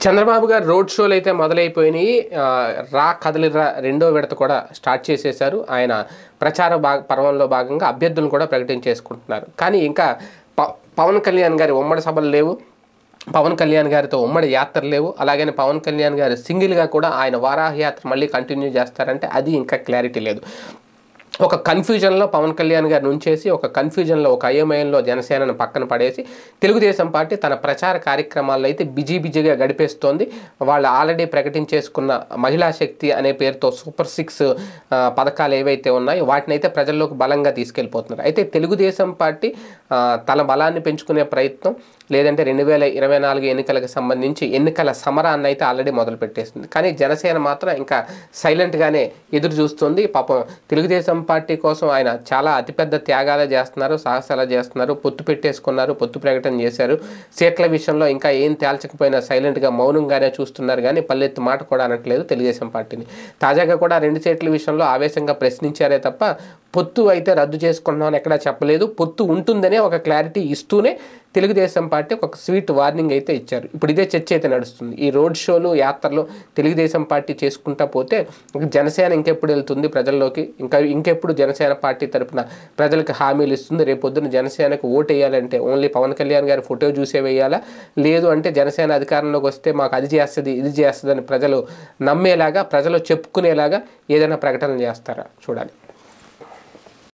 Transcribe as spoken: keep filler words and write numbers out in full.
చంద్రబాబు గారు రోడ్ షోలు అయితే మొదలైపోయినాయి. రా కదలిరా రెండో విడత కూడా స్టార్ట్ చేసేశారు. ఆయన ప్రచార భాగ పర్వంలో భాగంగా అభ్యర్థులను కూడా ప్రకటించేసుకుంటున్నారు. కానీ ఇంకా ప పవన్ కళ్యాణ్ గారి ఉమ్మడి సభలు లేవు, పవన్ కళ్యాణ్ గారితో ఉమ్మడి యాత్రలు లేవు. అలాగని పవన్ కళ్యాణ్ గారు సింగిల్గా కూడా ఆయన వారాహ యాత్ర మళ్ళీ కంటిన్యూ చేస్తారంటే అది ఇంకా క్లారిటీ లేదు. ఒక కన్ఫ్యూజన్లో పవన్ కళ్యాణ్ గారిని ఉంచేసి, ఒక కన్ఫ్యూజన్లో ఒక అయోమయంలో జనసేనను పక్కన పడేసి తెలుగుదేశం పార్టీ తన ప్రచార కార్యక్రమాల్లో అయితే బిజీ బిజీగా గడిపేస్తోంది. వాళ్ళు ఆల్రెడీ ప్రకటించేసుకున్న మహిళా శక్తి అనే పేరుతో సూపర్ సిక్స్ పథకాలు ఏవైతే ఉన్నాయో వాటిని అయితే ప్రజల్లోకి బలంగా తీసుకెళ్ళిపోతున్నారు. అయితే తెలుగుదేశం పార్టీ తన బలాన్ని పెంచుకునే ప్రయత్నం, లేదంటే రెండు వేల ఇరవై నాలుగు ఎన్నికలకు సంబంధించి ఎన్నికల సమరాన్ని అయితే ఆల్రెడీ మొదలుపెట్టేస్తుంది. కానీ జనసేన మాత్రం ఇంకా సైలెంట్గానే ఎదురు చూస్తుంది. పాపం తెలుగుదేశం పార్టీ కోసం ఆయన చాలా అతిపెద్ద త్యాగాలే చేస్తున్నారు, సాహసాలు చేస్తున్నారు, పొత్తు పెట్టేసుకున్నారు, పొత్తు ప్రకటన చేశారు. సీట్ల విషయంలో ఇంకా ఏం తేల్చకపోయినా సైలెంట్గా మౌనంగానే చూస్తున్నారు, కానీ పల్లెత్తు మాట కూడా అనట్లేదు తెలుగుదేశం పార్టీని. తాజాగా కూడా రెండు సీట్ల విషయంలో ఆవేశంగా ప్రశ్నించారే తప్ప పొత్తు అయితే రద్దు చేసుకుంటున్నామని ఎక్కడా చెప్పలేదు. పొత్తు ఉంటుందనే ఒక క్లారిటీ ఇస్తూనే తెలుగుదేశం పార్టీ ఒక స్వీట్ వార్నింగ్ అయితే ఇచ్చారు. ఇప్పుడు ఇదే చర్చ అయితే నడుస్తుంది. ఈ రోడ్ షోలు యాత్రలు తెలుగుదేశం పార్టీ చేసుకుంటా పోతే జనసేన ఇంకెప్పుడు వెళ్తుంది ప్రజల్లోకి, ఇంకా ఇంకెప్పుడు జనసేన పార్టీ తరఫున ప్రజలకు హామీలు ఇస్తుంది. రేపొద్దున జనసేనకు ఓటు వేయాలంటే ఓన్లీ పవన్ కళ్యాణ్ గారి ఫోటో చూసే వేయాలా, లేదు అంటే జనసేన అధికారంలోకి వస్తే మాకు అది చేస్తుంది ఇది చేస్తుంది అని ప్రజలు నమ్మేలాగా, ప్రజలు చెప్పుకునేలాగా ఏదైనా ప్రకటన చేస్తారా చూడాలి.